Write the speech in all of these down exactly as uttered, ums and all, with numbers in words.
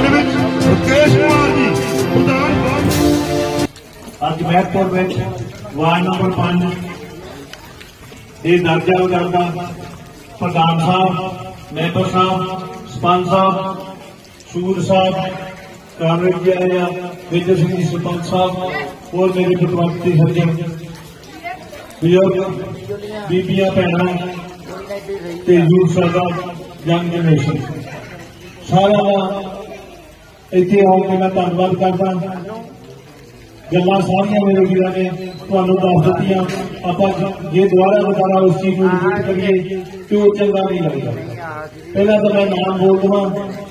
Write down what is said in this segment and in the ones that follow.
Ward में मुकेश कुमार जी प्रधान अज महतपुर में ward number पांच ये दर्जा करता प्रधान साहब मैंबर साहब सरपंच साहब सूर साहब कांग्रेस जी आया मेजर सिंह जी सरपंच साहब और मेरे प्रतिनिधि सज्जन बुजुर्ग बीबियां भैन यूथ साडा यंग जनरेशन सारा इत्थे आके मैं धन्यवाद करता। गल्लां सारियां मेरे वीरां ने तुहानूं दस दित्तियां। आपां जे दोबारा दोबारा उस चीज़ को रिपीट करिए तो वो चंगा नहीं लगता। पहला तो मैं नाम बोल देवां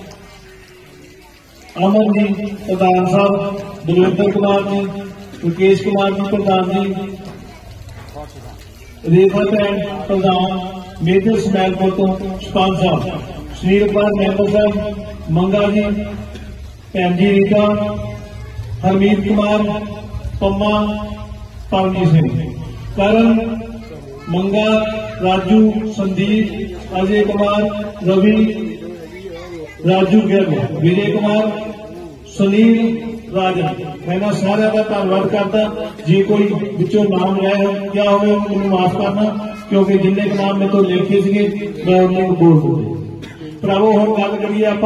अमन जी प्रधान साहब, बलविंदर कुमार जी, मुकेश कुमार जी प्रधान जी, रेखा भैन प्रधान, मेजर समैलपुर तो सरपंच साहब, सुनील कुमार मैंबर साहब, मंगा जी, भैन जी रीता, हरमीत कुमार, पम्मा, परमजीत सिंह, करण, मंगा, राजू, संदीप, अजय कुमार, रवि, राजू गिल, विजय कुमार, सुनील, राजन, मैं सारे का धन्यवाद करता। जे कोई विचों नाम लिया क्या हो मैंने माफ करना क्योंकि जिन्ने के नाम में तो लिखे थे मैं उन्होंने बोल दूँ। भरावो हम गल करिए आप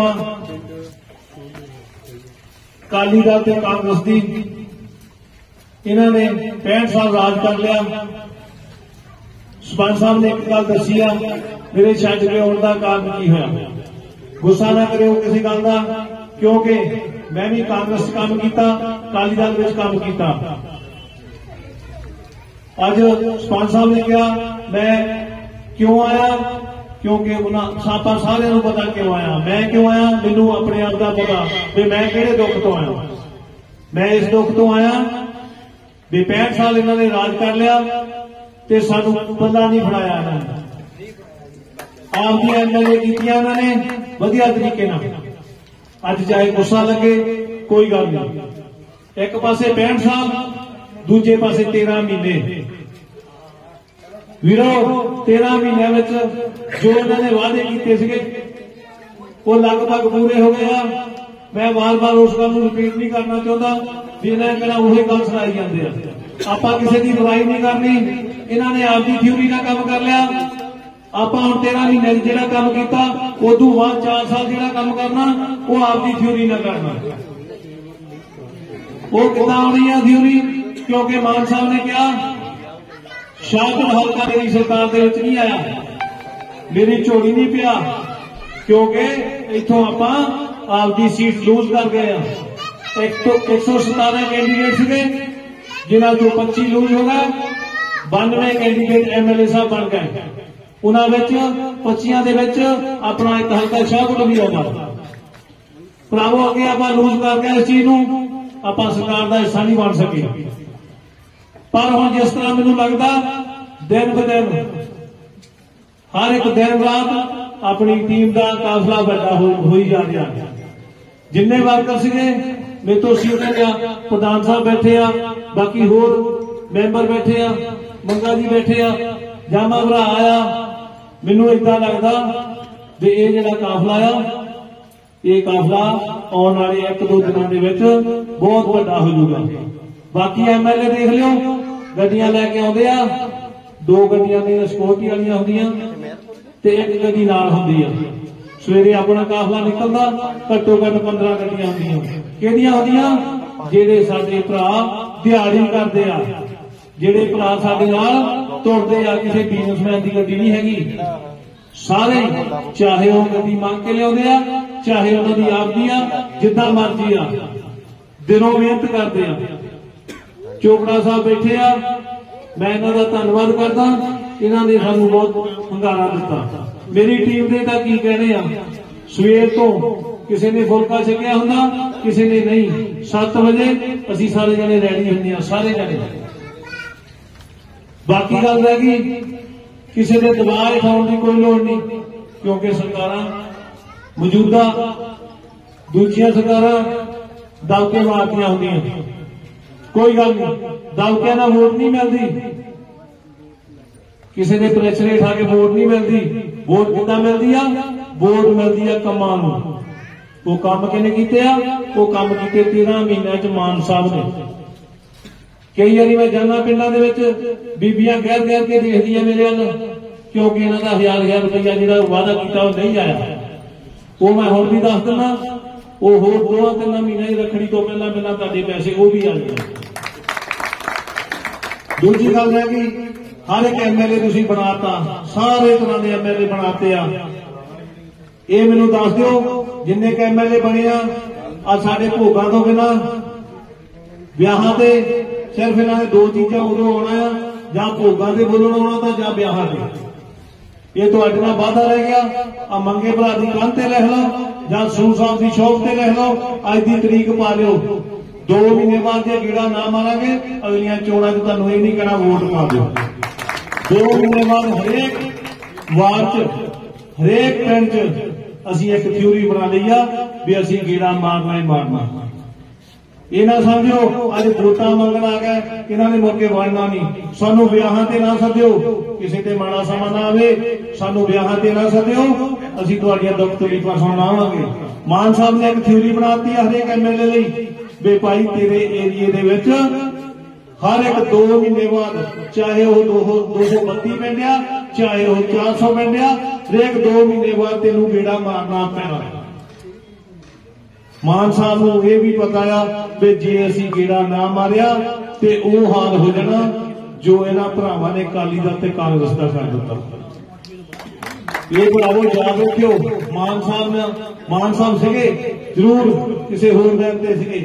अकाली दल ते कांग्रेस की। इन्होंने पैंठ साल राज कर लिया। सरपंच साहब ने एक गल दसी आ मेरे छड्ड के आने का कारण की होया। गुस्सा ना करो किसी गल का क्योंकि मैं भी कांग्रेस काम किया, अकाली दल में काम किया। अज सरपंच साहब ने कहा मैं क्यों आया क्योंकि आपा सारे पता क्यों आया। मैं क्यों आया मैनू अपने आप का पता भी मैं किहड़े दुख तो आया। मैं इस दुख तो आया भी पैंठ साल इन्होंने राज कर लिया ते सानू पल्ला नहीं फड़ाया। आप दी एम एल ए कीतियां इन्होंने वधिया तरीके नाल। अज चाहे गुस्सा लगे कोई गल नहीं। एक पासे पैंठ साल दूजे पासे तेरह महीने वीरो तेरह महीनों में जो इन्होंने वादे किए वो लगभग पूरे हो गए। मैं बार बार उस गल रिपीट नहीं करना चाहता भी इन्हें कहना उही गल सुनाई जाते। आप किसी की बुराई नहीं करनी। इन्होंने आपकी थ्योरी का काम कर लिया। आप हम तेरह महीने जो काम किया उदू बाद चार साल जो काम करना वो आपकी थ्योरी ना करना। वो कितना आनी है थ्योरी क्योंकि मान साहब ने कहा शाहपुर हल्का मेरी सरकार के नहीं आया, मेरी झोली नहीं पिया क्योंकि इथों आप आपकी सीट लूज कर गए। एक तो एक सौ सतारह कैंडीडेट थे जिन्होंने चो पच्ची लूज हो गए। बानवे कैंडीडेट एम एल ए साहब बन गए। उन्होंने पच्चिया अपना एक हल्का शाहपुर भी होगा। भरावो अगे आप लूज कर गए इस चीज आप सरकार का हिस्सा नहीं बन सके। पर हम जिस तरह मैनू लगता दिन ब दिन हर एक दिन रात अपनी टीम का काफिला बड़ा हो ही जा रहा। जिन्ने वर्कर से मेरे तो सीनियर प्रधान साहब बैठे आ, बाकी होर मैंबर बैठे आ, मंगा जी बैठे आ, जामा भरा आया। मैनू इदा लगता भी ये जो काफिला आ ये काफिला आने वाले एक दो दिनों के बहुत बड़ा हो जाऊगा। बाकी एम एल ए देख लियो गड्डियां लैके आते आ, दो गड्डियां सिक्योरिटी वाली होंदियां ते एक गड्डी नाल होंदी आ। सवेरे अपना काफिला निकलदा घट्टो घट्ट पंद्रह गड्डियां होंदियां। किहड़ियां होंदियां जेडे साडे भरा दिहाड़ी करदे आ, जेडे भरा साडे नाल तुरदे आ। किसी बिजनेसमैन की गड्डी नहीं हैगी। सारे चाहे वह गड्डी मांग के लियाउंदे आ चाहे उन्होंने आपदी आ, जिद्दां मर्जी आ, दिनों मेहनत करते आ। चोपड़ा साहब बैठे आ, मैं इन्हों का धन्यवाद करता। इन्होंने सानू बहुत हंगारा दिता। मेरी टीम के तां की कहने आ सवेर तो किसी ने फुलका छकिया होंदा किसी ने नहीं। सत्त बजे असीं सारे जने रेडी होंदे आ सारे जने। बाकी गल रह गई किसी ने दबाव उठाने की कोई लोड़ नहीं क्योंकि सरकारां मौजूदा दूजिया सरकारां दबके मारदियां होंदियां। कोई गल नहीं दबके ना वोट नहीं मिलती। किसी ने प्रेशर उठा के वोट नहीं मिलती। वोट कितना मिलती है? वोट मिलती है कमां नूं। वो काम किने कीते आ? वो काम कीते तेरह महीनों च मान साहब ने। कई बारी मैं जाना पिंडां दे विच बीबियां गैर गैर के देखदी मेरे अल, क्योंकि इन्हां दा हजार हजार रुपया जिहड़ा वादा कीता वो नहीं आया। वो मैं हुण भी दस दिना, वो होर दो तीन महीने की रखड़ी तो पहला पहला तुहाडे पैसे वो भी आ जाए। दूजी गल है कि हर एक एम एल ए तुसीं बनाता, सारे तरह के एम एल ए बनाते आ। ये मैनूं दस दिओ जिन्ने क एम एल ए बने आ साडे भोगां तो बिना विआहां ते सिर्फ इन्हां ने दो चीज़ां उदों आउणा आ, जां भोगां ते बोलण आउणा तां जां विआहां ते। ये तुहाडे नाल वादा रह गया। आ मंगे भरा दी कंध ते लिख लो जां सूर साहब की शॉप ते लिख लो, अज की तरीक पा लिओ। दो महीने बाद जो गेड़ा ना मारांगे अगलियां चोणां च तुहानूं ये नहीं कहना वोट पा दो। दो महीने बाद हरेक वार्ड च हरेक पिंड च असीं एक थ्योरी बना ली आ भी असीं गेड़ा मारना ही मारना। ये ना समझो अज वोटां मंगण आ गए इन्हां ने मौके वड़ना नहीं। सानू विआहां ते ना सद्दिओ, किसी ते माड़ा समा ना आवे, सानू विआहां ते ना सद्दिओ, असीं तुहाडीआं दुख तकलीफां सुणन आवांगे। मान साहब ने एक थ्योरी बनाती है हरेक एम एल ए लई बे भाई तेरे एरिए दे विच हर एक दो महीने बाद, चाहे वह दो सौ बत्ती पिंड आ चाहे वह चार सौ पिंड आ, हरेक दो महीने बाद तेनू गेड़ा मारना पैना। मान साहब को यह भी पता आ भी जे असीं गेड़ा ना मारिया ते वो हाल हो जाना जो इन्हां भरावां ने अकाली दल ते कांग्रेस दा कर दिता। ये भरावो याद रखियो, मान साहब ने मान साहब सिगे जरूर किसी होर दल ते सिगे,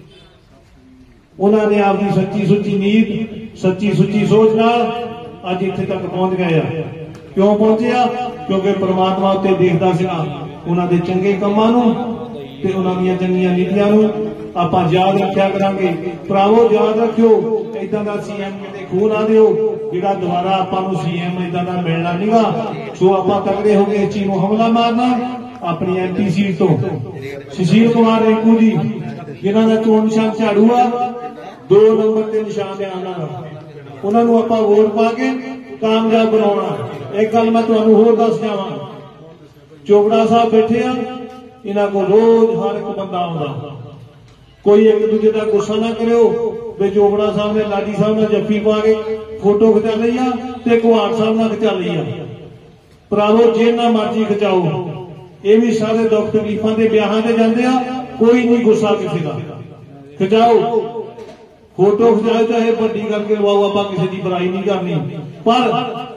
उन्होंने आपकी सच्ची सुच्ची नीत सच्ची सुच्ची सोच नाल अज इत्थे तक पहुंच गए। क्यों पहुंचे आ? क्योंकि परमात्मा उत्ते देखदा सीगा उन्हां दे चंगे कामां नूं ते उन्हां दीयां चंगीआं नीतियां नूं आपां याद रखिया करांगे। भरावो याद रखियो इदां दा सीएम किते खूह ना दिओ जिहड़ा दुबारा आपां नूं सीएम इदां दा मिलना नहींगा। सो आपां तगड़े हो के इस चीज नूं हमला मारना। अपनी एम पी सीट तो सुशील कुमार रिंकू जी जिन्हां दा चोण निशान झाड़ू आ, दो नंबर के निशान है उन्होंने आप वोट पा के कामयाब बनाना। एक गल मैं तुहानू होर दस जावां, चोपड़ा साहब बैठे आ, इन्हां को रोज हर एक बंदा आउंदा। कोई एक दूजे का गुस्सा ना करियो भी चोपड़ा साहब ने लाडी साहब ने जफ्फी पा के फोटो खिचा ली आ ते कुहाड़ साहब ने खिचा ली आ। भरावो जिन्ना मर्जी खिचाओ, ये भी सारे दुख तकलीफां दे ब्याहां ते जांदे आ, कोई नहीं गुस्सा किसी का। खिचाओ फोटो खिचाओ चाहे बड़ी करके लवाओ, आप किसी की बुराई नहीं करनी, पर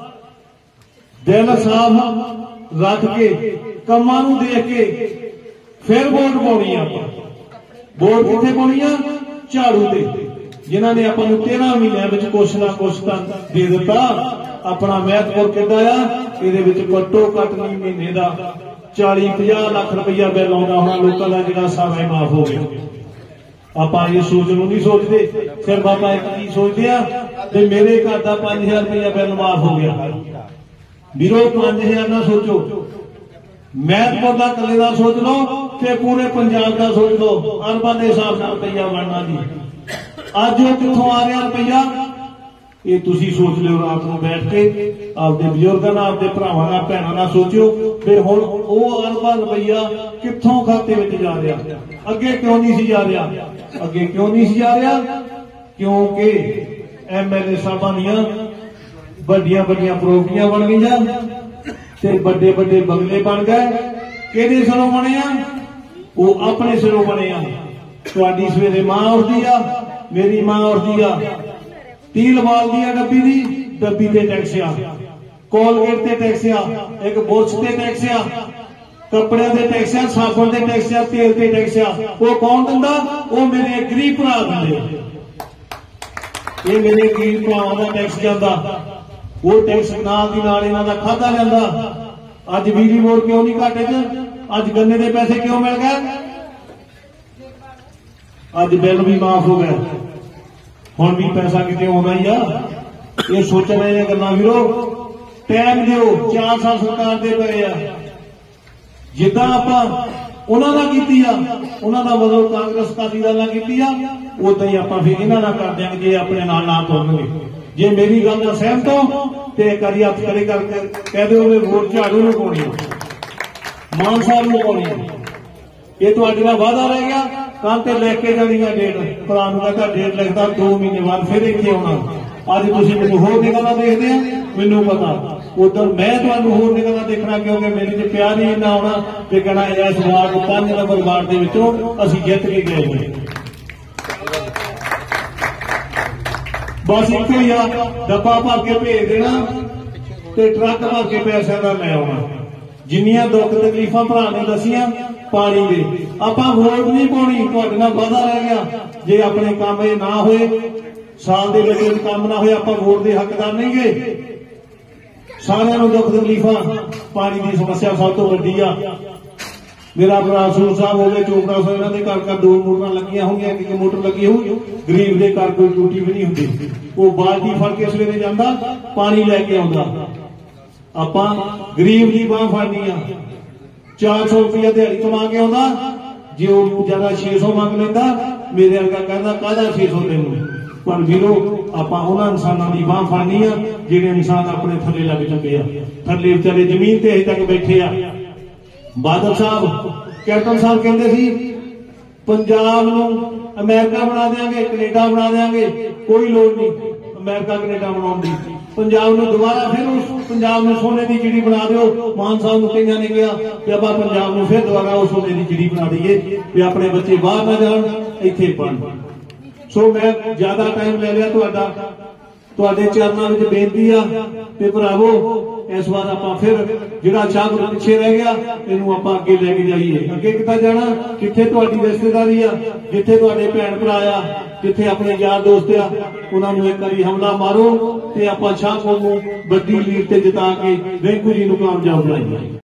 दिल साफ रख के कामां नूं देख के फिर वोट पाउणी आ। वोट कित्थे पाउणी आ? झाड़ू ते, जिन्हां ने आपां नूं तेरह महीनों विच कुछ ना कुछ तां दे दिता। अपना महत्वपुर किड्डा आ, इहदे विच घट्टो घट नहीं महीने दा चाली पचास लाख रुपया बिल आउंदा होना, लोकां दा जिहड़ा सारा माफ हो गया। आप ये सोच लो नहीं सोचते, सिर्फ आप एक चीज सोचते हैं मेरे घर का पांच हजार रुपया बिल माफ हो गया। बीरो पांच हजार ना सोचो, महत्वपुर का कले का सोच लो ते पूरे पंजाब का सोच लो, अरबां के हिसाब से रुपया बनना जी। अज वो कित्थों आ रहा रुपया, ये तुसी सोच लो रात को बैठ के आपके बजुर्गों नाल आपके भरावां नाल भैणां नाल सोचो भी हुण वो अरबां रुपया कित्थों खाते में जा रहा। अगे क्यों नहीं सी जा रहा? अगे क्यों नहीं सी जा रहा? क्योंकि एम एल ए साहबां दीयां वड्डियां वड्डियां प्रॉपर्टियां बन गई ते बड़े बड़े बंगले बन गए। किहदे सिरों बने आ? वो अपने सिरों बने आ। तुहाडी सवेरे मां उठदी आ, मेरी मां उठदी आ, तील बालदी आ डब्बी दी, डब्बी ते टैक्स आ, कोलगेट ते टैक्स आ, एक बुरश ते टैक्स आ, कपड़े के टैक्स आ, साबुन के टैक्स आ, तेल के टैक्स आ। वो कौन दिंदा? वो मेरे गरीब भरा दिंदे। ये मेरे गरीब भरावां दा टैक्स जांदा, वो टैक्स नाल दी नाल इन्हां दा खाधा जांदा। अज बिजली बोर्ड क्यों नहीं घाटे च? अज गन्ने के पैसे क्यों मिल गए? अज बिल भी माफ हो गए, हुण भी पैसा किते आउंदा ही आ। ये सोचण वालियां गल्लां वीरो, टाइम दिओ, चार साल सरकार दे पए आ। जिद्दां आपां उन्हां नाल कीती आ, उन्हां दा मतलब कांग्रेस अकाली दल नाल कीती आ, उदां ही आपां फिर इन्हां नाल कर देंगे जे अपने नाल ना तुरनगे। जे मेरी गल नाल सहमत हो ते एक बारी हत्थ खड़े करके कह दो वोट झाड़ू नूं पाउणी, मान साहब नूं पाउणी। ये ਤੁਹਾਡੇ ਨਾਲ ਵਾਅਦਾ ਰਹਿ ਗਿਆ ਕੱਲ ਤੇ ਲੈ ਕੇ ਜਾਣੀ ਆ ਡੇਟ ਕੁਰਾਨ ਨੂੰ ਕਹਿੰਦਾ ਡੇਟ ਲਿਖਦਾ दो ਮਹੀਨੇ ਬਾਅਦ ਫਿਰ ਇੱਥੇ ਆਉਣਾ ਅੱਜ ਤੁਸੀਂ ਮੈਨੂੰ ਹੋਰ ਨਿਗਾਹ ਨਾਲ ਦੇਖਦੇ ਆ ਮੈਨੂੰ ਪਤਾ ਉਧਰ ਮੈਂ ਤੁਹਾਨੂੰ ਹੋਰ ਨਿਗਾਹ ਨਾਲ ਦੇਖਣਾ ਕਿਉਂਕਿ ਮੇਰੇ ਤੇ ਪਿਆਰ ਹੀ ਇੰਨਾ ਆਉਣਾ ਤੇ ਕਹਿਣਾ ਇਸ ਵਾਰ ਪੰਜ ਨੰਬਰ ਵਾਰਡ ਦੇ ਵਿੱਚੋਂ ਅਸੀਂ ਜਿੱਤ ਕੇ ਗਏ ਹੋਏ ਬਸ ਇੱਥੇ ਹੀ ਆ ਡੱਬਾ ਭਰ ਕੇ ਭੇਜ ਦੇਣਾ ਤੇ ਟਰੱਕ ਭਰ ਕੇ ਪੈਸਿਆਂ ਦਾ ਲੈ ਆਉਣਾ ਜਿੰਨੀਆਂ ਦੁੱਖ ਤਕਲੀਫਾਂ ਭਰਾ ਨੇ ਦਸੀਆਂ ਪਾਣੀ ਦੇ ਆਪਾਂ ਵੋਟ ਨਹੀਂ ਪਾਉਣੀ ਤੁਹਾਡੇ ਨਾਲ ਵਾਅਦਾ ਰਹਿ ਗਿਆ ਜੇ ਆਪਣੇ ਕੰਮ ਇਹ ਨਾ ਹੋਏ ਸਾਲ ਦੇ ਵਿੱਚ ਕੰਮ ਨਾ ਹੋਇਆ ਆਪਾਂ ਵੋਟ ਦੇ ਹੱਕਦਾਰ ਨਹੀਂ ਗਏ ਸਾਰਿਆਂ ਨੂੰ ਦੁੱਖ ਤਕਲੀਫਾਂ ਪਾਣੀ ਦੀ ਸਮੱਸਿਆ ਸਭ ਤੋਂ ਵੱਡੀ ਆ ਮੇਰਾ ਭਰਾ ਸੂਰ ਸਾਹਿਬ ਹੋਵੇ ਚੋਪੜਾ ਸਾਹਿਬ ਇਹਨਾਂ ਦੇ ਘਰ ਘਰ ਦੋ ਮੋਟਰਾਂ ਲੱਗੀਆਂ ਹੋਣਗੀਆਂ ਇੱਕ ਮੋਟਰ ਲੱਗੀ ਹੋਊ ਗਰੀਬ ਦੇ ਘਰ ਕੋਈ ਟੂਟੀ ਵੀ ਨਹੀਂ ਹੁੰਦੀ ਉਹ ਬਾਲਟੀ ਫੜ ਕੇ ਸਵੇਰੇ ਜਾਂਦਾ ਪਾਣੀ ਲੈ ਕੇ ਆਉਂਦਾ ਆਪਾਂ ਗਰੀਬ ਦੀ ਬਾਹ ਫੜਨੀ ਆ चार सौ रुपया दिहाड़ी कमा के आਉਂਦਾ जे ਉਹ ਜਿਆਦਾ छे सौ ਮੰਗ ਲੈਂਦਾ ਮੇਰੇ ਵਰਗਾ ਕਹਿੰਦਾ ਕਾਹਦਾ छे सौ ਤੈਨੂੰ ਪਰ ਵੀਰੋ ਆਪਾਂ ਉਹਨਾਂ ਇਨਸਾਨਾਂ ਦੀ ਬਾਹ ਫੜਨੀ ਆ ਜਿਹੜੇ ਇਨਸਾਨ ਆਪਣੇ ਥੱਲੇ ਲੱਗ ਚੁੱਕੇ ਆ ਥੱਲੇ ਵਿਚਾਰੇ ਜ਼ਮੀਨ ਤੇ ਅਜੇ ਤੱਕ ਬੈਠੇ ਆ ਬਾਦਲ ਸਾਹਿਬ ਕੈਪਟਨ ਸਾਹਿਬ ਕਹਿੰਦੇ ਸੀ ਪੰਜਾਬ ਨੂੰ ਅਮਰੀਕਾ ਬਣਾ ਦੇਾਂਗੇ ਕੈਨੇਡਾ ਬਣਾ ਦੇਾਂਗੇ ਕੋਈ ਲੋੜ ਨਹੀਂ ਅਮਰੀਕਾ ਕੈਨੇਡਾ ਬਣਾਉਣ ਦੀ ਪੰਜਾਬ ਨੂੰ ਦੁਬਾਰਾ ਫਿਰ ਉਸ ਪੰਜਾਬ ਨੂੰ ਸੋਨੇ ਦੀ ਚਿੜੀ ਬਣਾ ਦਿਓ ਮਾਨ ਸਾਹਿਬ ਨੂੰ ਕਈਆਂ ਨੇ ਕਿਹਾ ਕਿ ਆਪਾਂ ਪੰਜਾਬ ਨੂੰ ਫਿਰ ਦੁਬਾਰਾ ਉਸ ਸੋਨੇ ਦੀ ਚਿੜੀ ਬਣਾ ਦਈਏ ਵੀ ਆਪਣੇ ਬੱਚੇ ਬਾਹਰ ਨਾ ਜਾਣ ਇੱਥੇ ਪੜ੍ਹਨ ਸੋ ਮੈਂ ਜ਼ਿਆਦਾ ਟਾਈਮ ਲੈ ਲਿਆ ਤੁਹਾਡਾ ਤੁਹਾਡੇ ਚਰਨਾਂ ਵਿੱਚ ਬੇਨਤੀ ਆ ਤੇ ਭਰਾਵੋ ਇਸ ਵਾਰ ਆਪਾਂ ਫਿਰ ਜਿਹੜਾ ਸ਼ਾਹਪੁਰ ਪਿੱਛੇ ਰਹਿ ਗਿਆ ਇਹਨੂੰ ਆਪਾਂ ਅੱਗੇ ਲੈ ਕੇ ਜਾਈਏ ਅੱਗੇ ਕਿੱਥੇ ਜਾਣਾ ਜਿੱਥੇ ਤੁਹਾਡੀ ਰਿਸ਼ਤੇਦਾਰੀ ਆ ਜਿੱਥੇ ਤੁਹਾਡੇ ਭੈਣ ਭਰਾ ਆ ਜਿੱਥੇ ਆਪਣੇ ਯਾਰ ਦੋਸਤ ਆ ਉਹਨਾਂ ਨੂੰ ਇੱਕ ਵਾਰੀ ਹਮਲਾ ਮਾਰੋ ਤੇ ਆਪਾਂ ਸ਼ਾਹਪੁਰ ਨੂੰ ਵੱਡੀ ਲੀਡ ਤੇ ਜਿਤਾ ਕੇ ਵੈਂਕੂ ਜੀ ਨੂੰ ਕਾਮਯਾਬ ਬਣਾਈਏ।